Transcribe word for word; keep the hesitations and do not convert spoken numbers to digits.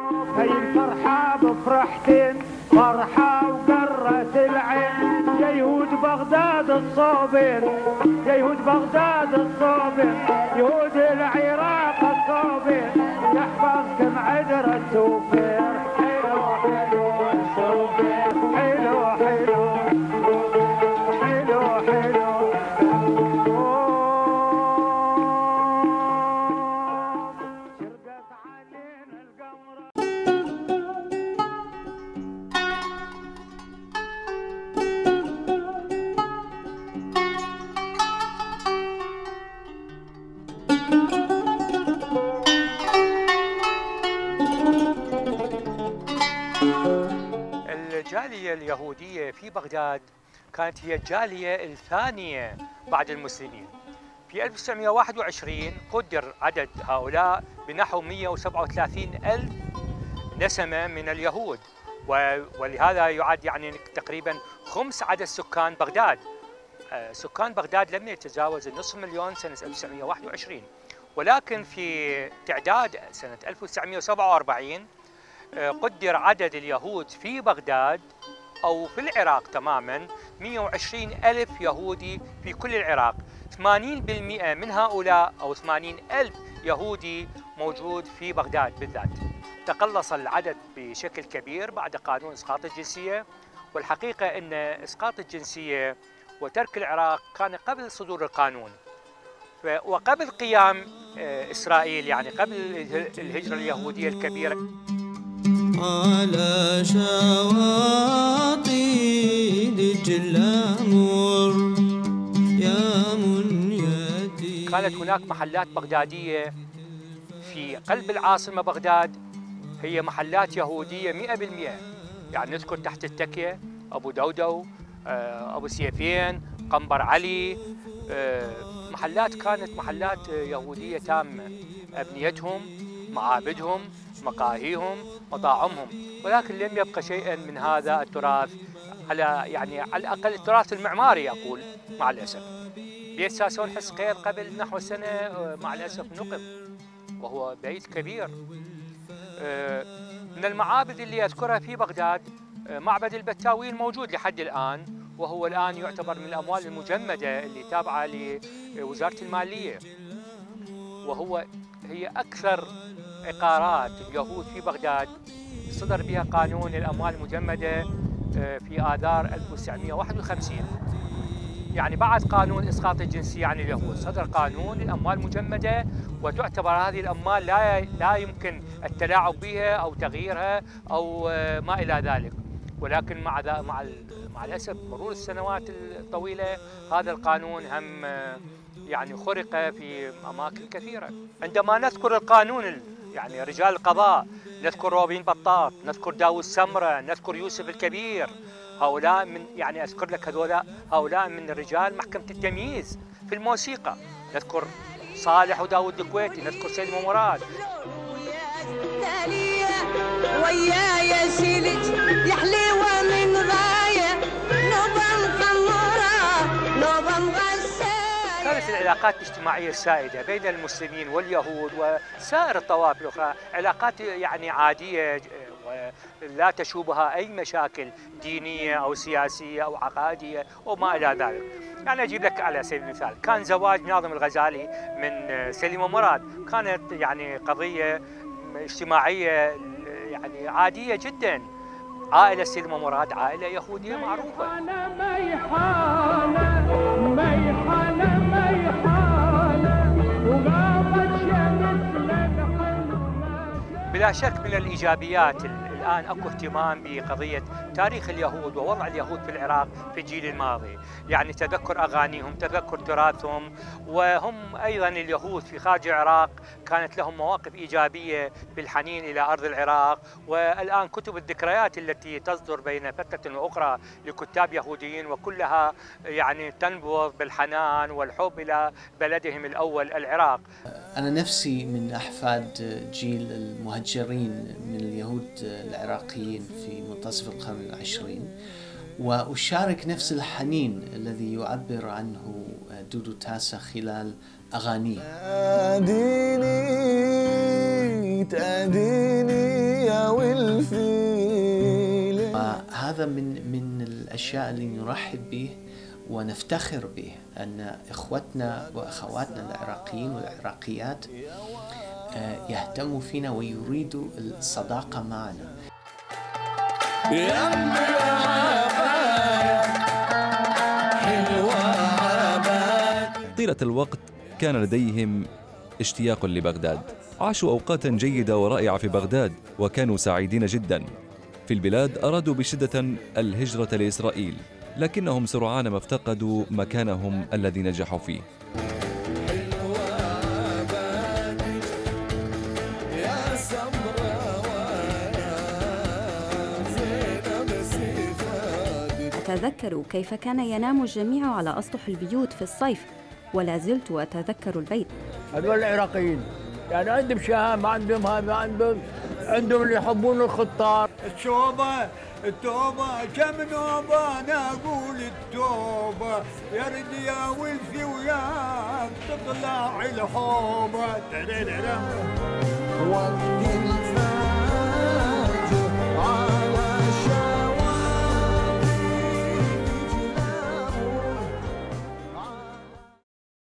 هي الفرحة بفرحتين، فرحة وقرة العين، يهود بغداد الصوبين، يهود بغداد الصوبين، يهود العراق الصوبين، يحفظكم عذر السوفير. حلو حلو السوفير، حلو حلو حلو حلو. شرقت علينا القمر. الجالية اليهودية في بغداد كانت هي الجالية الثانية بعد المسلمين. في ألف وتسعمئة وواحد وعشرين قدر عدد هؤلاء بنحو مئة وسبعة وثلاثين ألف نسمة من اليهود، ولهذا يعد يعني تقريبا خمس عدد سكان بغداد. سكان بغداد لم يتجاوز النصف مليون سنة ألف وتسعمئة وواحد وعشرين، ولكن في تعداد سنة ألف وتسعمئة وسبعة وأربعين قدر عدد اليهود في بغداد أو في العراق تماما مئة وعشرين ألف يهودي في كل العراق. ثمانين بالمئة من هؤلاء أو ثمانين ألف يهودي موجود في بغداد بالذات. تقلص العدد بشكل كبير بعد قانون إسقاط الجنسية، والحقيقة أن إسقاط الجنسية وترك العراق كان قبل صدور القانون وقبل قيام إسرائيل، يعني قبل الهجرة اليهودية الكبيرة. على شواطئ دج الأمور يا منيتي. كانت هناك محلات بغدادية في قلب العاصمة بغداد، هي محلات يهودية مئة بالمئة. يعني نذكر تحت التكية أبو دودو، أبو سيفين، قنبر علي، محلات كانت محلات يهودية تامة، أبنيتهم، معابدهم، مقاهيهم، مطاعمهم، ولكن لم يبقى شيئا من هذا التراث، على يعني على الأقل التراث المعماري أقول مع الأسف. بيت ساسون حسقيل قبل نحو سنة مع الأسف نقم، وهو بيت كبير. من المعابد اللي أذكرها في بغداد معبد البتاويل موجود لحد الآن، وهو الآن يعتبر من الأموال المجمدة اللي تابعة لوزارة المالية، وهو هي أكثر عقارات اليهود في بغداد صدر بها قانون الأموال المجمدة في آذار ألف وتسعمئة وواحد وخمسين. يعني بعد قانون إسقاط الجنسية عن اليهود صدر قانون الأموال المجمدة، وتعتبر هذه الأموال لا لا يمكن التلاعب بها أو تغييرها أو ما إلى ذلك. ولكن مع مع مع الأسف مرور السنوات الطويلة هذا القانون هم يعني خرق في أماكن كثيرة. عندما نذكر القانون يعني رجال القضاء نذكر روبين بطاط، نذكر داوود سمرة، نذكر يوسف الكبير، هؤلاء من يعني أذكر لك هؤلاء هؤلاء من رجال محكمة التمييز في الموسيقى. نذكر صالح وداود الكويتي، نذكر سليم ومراد. ويايا سلج يا حليوه من غايه نوبه مخمره نوبه مغساله. كانت العلاقات الاجتماعية السائدة بين المسلمين واليهود وسائر الطوائف الأخرى علاقات يعني عادية ولا تشوبها أي مشاكل دينية أو سياسية أو عقائدية وما إلى ذلك. يعني أجيب لك على سبيل المثال، كان زواج ناظم الغزالي من سليمة مراد، كانت يعني قضية اجتماعية يعني عادية جدا. عائلة سليمة مراد عائلة يهودية معروفة. بلا شك من الإيجابيات الآن أكو اهتمام بقضية تاريخ اليهود ووضع اليهود في العراق في الجيل الماضي، يعني تذكر أغانيهم، تذكر تراثهم، وهم أيضا اليهود في خارج العراق كانت لهم مواقف إيجابية بالحنين إلى أرض العراق. والآن كتب الذكريات التي تصدر بين فترة وأخرى لكتاب يهوديين وكلها يعني تنبض بالحنان والحب إلى بلدهم الأول العراق. أنا نفسي من أحفاد جيل المهجرين من اليهود العراقيين في منتصف القرن العشرين، وأشارك نفس الحنين الذي يعبر عنه دودو تاسة خلال أغانيه. تأديني تأديني يا هذا من من الأشياء اللي نرحب به ونفتخر به، أن إخوتنا وأخواتنا العراقيين والعراقيات يهتموا فينا ويريدوا الصداقة معنا. طيلة الوقت كان لديهم اشتياق لبغداد، عاشوا أوقاتا جيدة ورائعة في بغداد وكانوا سعيدين جدا. في البلاد أرادوا بشدة الهجرة لإسرائيل، لكنهم سرعان ما افتقدوا مكانهم الذي نجحوا فيه. أتذكر كيف كان ينام الجميع على أسطح البيوت في الصيف، ولا زلت أتذكر البيت. هذول العراقيين يعني عندهم شهامة، ما عندهم هذا، ما عندهم عندهم اللي يحبون الخطار. التوبة التوبة كم نوبة، أنا أقول التوبة يا رد يا ولفي وياك تطلع الحوبة.